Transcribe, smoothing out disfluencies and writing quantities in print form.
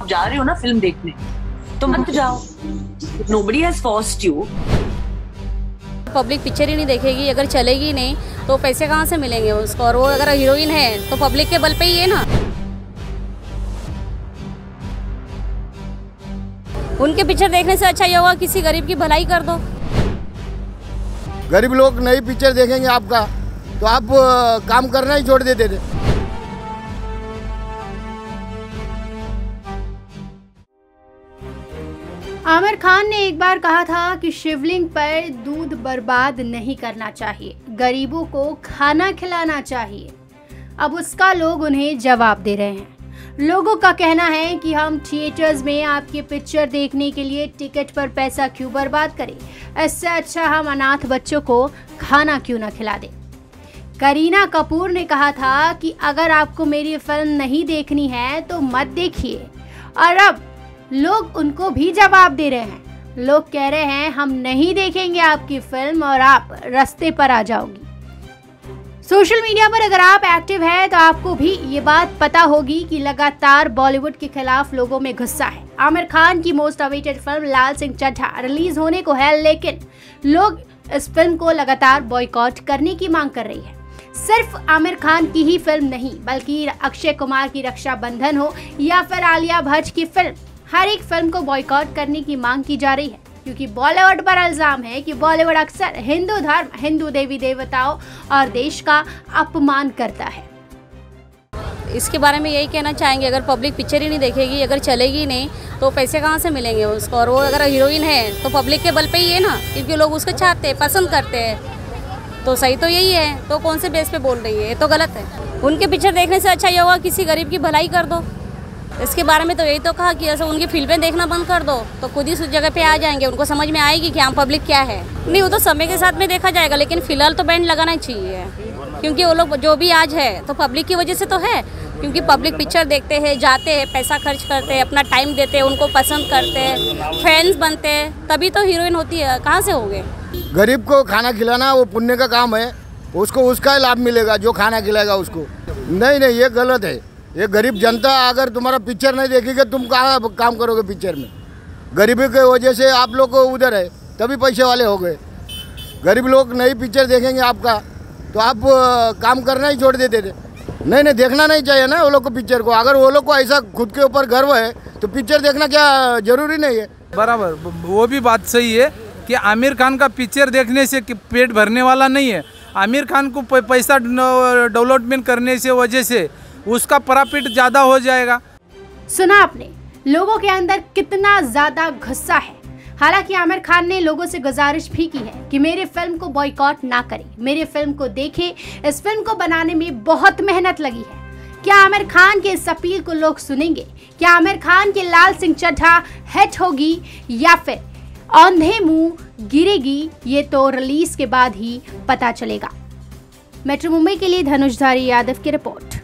आप जा रहे हो ना फिल्म देखने, तो मत जाओ। Nobody has forced you. Public picture ही नहीं देखेगी, अगर चलेगी नहीं तो पैसे कहाँ से मिलेंगे उसको। और वो अगर हीरोइन है तो पब्लिक के बल पे ही है ना। उनके पिक्चर देखने से अच्छा ये होगा किसी गरीब की भलाई कर दो। गरीब लोग नई पिक्चर देखेंगे आपका, तो आप काम करना ही छोड़ देते थे। आमिर खान ने एक बार कहा था कि शिवलिंग पर दूध बर्बाद नहीं करना चाहिए, गरीबों को खाना खिलाना चाहिए। अब उसका लोग उन्हें जवाब दे रहे हैं। लोगों का कहना है कि हम थिएटर्स में आपकी पिक्चर देखने के लिए टिकट पर पैसा क्यों बर्बाद करें, इससे अच्छा हम अनाथ बच्चों को खाना क्यों ना खिला दें। करीना कपूर ने कहा था कि अगर आपको मेरी फिल्म नहीं देखनी है तो मत देखिए, और अब लोग उनको भी जवाब दे रहे हैं। लोग कह रहे हैं हम नहीं देखेंगे आपकी फिल्म और आप रास्ते पर आ जाओगी। सोशल मीडिया पर अगर आप एक्टिव हैं तो आपको भी ये बात पता होगी कि लगातार बॉलीवुड के खिलाफ लोगों में गुस्सा है। आमिर खान की most awaited film Laal Singh Chaddha release होने को है, लेकिन लोग इस फिल्म को लगातार बॉयकॉट करने की मांग कर रही है। सिर्फ आमिर खान की ही फिल्म नहीं, बल्कि अक्षय कुमार की रक्षाबंधन हो या फिर आलिया भट्ट की फिल्म, हर एक फिल्म को बॉयकॉट करने की मांग की जा रही है, क्योंकि बॉलीवुड पर इल्जाम है कि बॉलीवुड अक्सर हिंदू धर्म, हिंदू देवी देवताओं और देश का अपमान करता है। इसके बारे में यही कहना चाहेंगे, अगर पब्लिक पिक्चर ही नहीं देखेगी, अगर चलेगी नहीं तो पैसे कहाँ से मिलेंगे उसको। और वो अगर हीरोइन है तो पब्लिक के बल पे ही है ना, क्योंकि लोग उसको चाहते हैं, पसंद करते हैं। तो सही तो यही है, तो कौन से बेस पे बोल रही है, ये तो गलत है। उनके पिक्चर देखने से अच्छा ये होगा किसी गरीब की भलाई कर दो। इसके बारे में तो यही तो कहा कि ऐसे उनकी फिल्में देखना बंद कर दो तो खुद ही उस जगह पे आ जाएंगे, उनको समझ में आएगी कि आम पब्लिक क्या है। नहीं, वो तो समय के साथ में देखा जाएगा, लेकिन फिलहाल तो बैंड लगाना चाहिए, क्योंकि वो लोग जो भी आज है तो पब्लिक की वजह से तो है, क्योंकि पब्लिक पिक्चर देखते हैं, जाते हैं, पैसा खर्च करते हैं, अपना टाइम देते हैं, उनको पसंद करते हैं, फैंस बनते हैं, तभी तो हीरोइन होती है। कहाँ से होंगे? गरीब को खाना खिलाना वो पुण्य का काम है, उसको उसका लाभ मिलेगा जो खाना खिलाएगा उसको। नहीं, ये गलत है। ये गरीब जनता अगर तुम्हारा पिक्चर नहीं देखेगी, तुम कहाँ काम करोगे पिक्चर में? गरीबी की वजह से आप लोग उधर है, तभी पैसे वाले हो गए। गरीब लोग नई पिक्चर देखेंगे आपका, तो आप काम करना ही छोड़ देते थे। नहीं, देखना नहीं चाहिए ना वो लोग को पिक्चर को। अगर वो लोग को ऐसा खुद के ऊपर गर्व है तो पिक्चर देखना क्या जरूरी नहीं है? बराबर, वो भी बात सही है कि आमिर खान का पिक्चर देखने से पेट भरने वाला नहीं है। आमिर खान को पैसा डेवलपमेंट करने से वजह से उसका प्रॉफिट ज़्यादा हो जाएगा। सुना आपने, लोगों के अंदर कितना ज़्यादा गुस्सा है। हालांकि आमिर खान ने लोगों से गुजारिश भी की है कि मेरे फिल्म को बॉयकॉट ना करें, मेरे फिल्म को देखें। इस फिल्म को बनाने में बहुत मेहनत लगी है। क्या आमिर खान के इस अपील को लोग सुनेंगे? क्या आमिर खान की लाल सिंह चड्ढा हिट होगी या फिर औंधे मुंह गिरेगी? ये तो रिलीज के बाद ही पता चलेगा। मेट्रो मुंबई के लिए धनुषधारी यादव की रिपोर्ट।